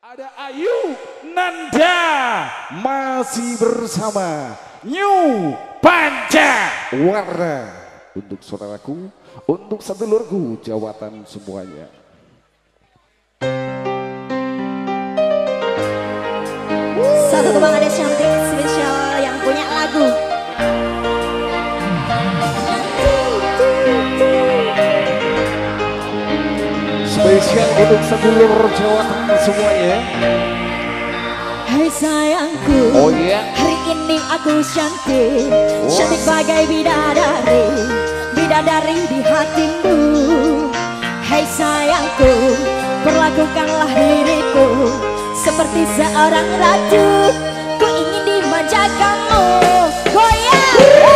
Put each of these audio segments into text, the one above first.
Ada Ayu Nanda masih bersama New Panca Warna untuk saudaraku, untuk sedulurku, jawatan semuanya. Satu kebang ada cantik spesial yang punya lagu. Spesial untuk sedulur jawatan semuanya. Hai sayangku, Oh iya, hari ini aku cantik, cantik bagai bidadari, bidadari di hatimu. Hai sayangku, perlakukanlah diriku seperti seorang ratu, ku ingin dimanja kamu. Goyang!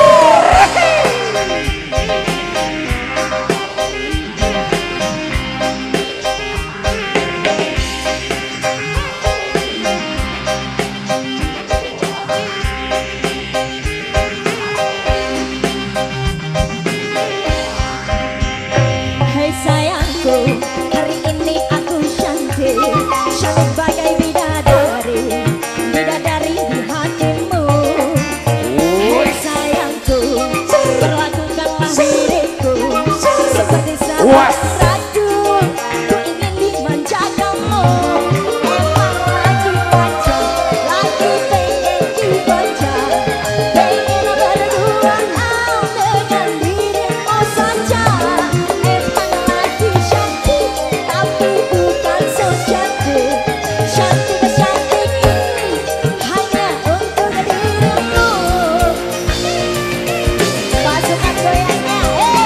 Hai sayangku, hari ini aku cantik, cantik bagai bidadari, bidadari di hatimu. Hai sayangku, perlakukanlah diriku seperti seorang ratu, ku ingin dimanja kamu. Emang lagi manja, lagi pengen dimanja, pengen berdua dengan dirimu saja. Emang lagi cantik, tapi bukan so cantik. Cantik-cantik ini hanya untuk dirimu. Pasukan goyangnya,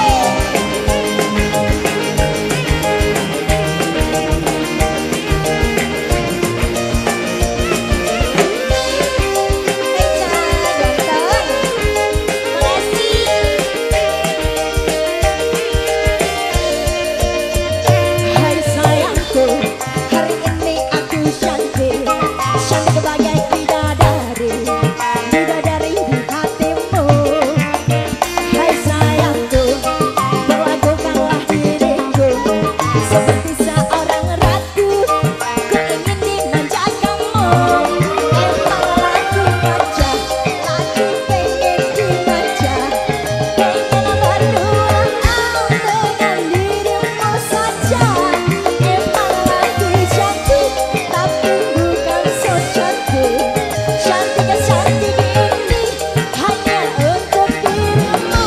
hai sayangku, hari ini aku cantik, cantik bagai bidadari, bidadari di hatimu. Hai sayangku, perlakukanlah diriku seperti seorang ratu, ku ingin dimanja kamu. Emang lagi manja, lagi pengen dimanja, pengen berdua dengan dirimu saja. Emang lagi cantik, tapi bukan so cantik. Cantik-cantik ini hanya untuk dirimu.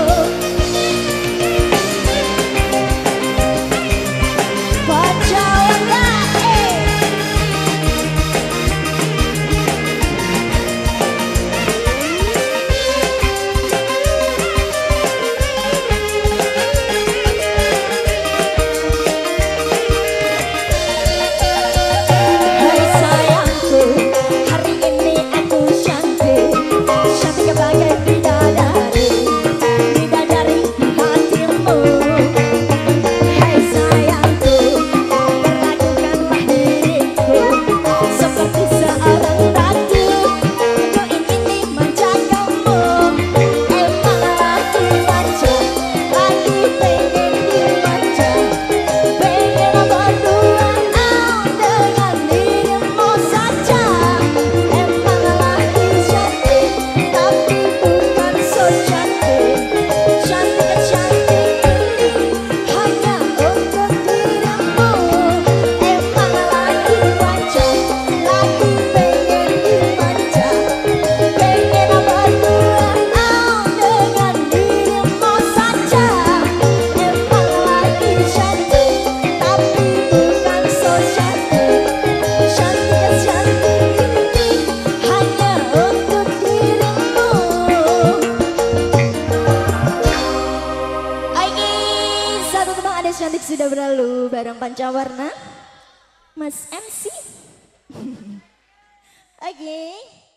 Pacaran hai sayangku, hari ini aku cantik, cantik bagai bidadari, bidadari di hatimu. Hai sayangku, perlakukanlah diriku seperti seorang ratu, ku ingin dimanja kamu. Emang lagi manja, lagi pengen dimanja, pengen berdua dengan dirimu saja. Emang lagi cantik, tapi bukan so cantik. Cantik-cantik ini hanya untuk dirimu. Emang lagi manja, lagi pengen dimanja, pengen berdua dengan dirimu saja. Emang lagi cantik, tapi bukan so cantik. Cantik-cantik ini hanya untuk dirimu. Oke, satu tebang ada cantik sudah berlalu bareng Pancawarna, Mas MC. Oke.